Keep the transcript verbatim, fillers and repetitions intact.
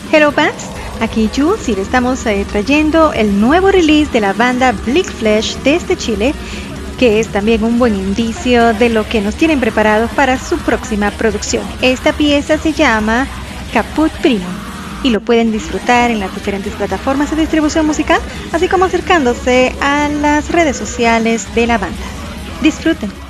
Hello Bands, aquí Jules y le estamos eh, trayendo el nuevo release de la banda Bleak Flesh desde Chile, que es también un buen indicio de lo que nos tienen preparado para su próxima producción. Esta pieza se llama Caput Primo y lo pueden disfrutar en las diferentes plataformas de distribución musical, así como acercándose a las redes sociales de la banda. Disfruten.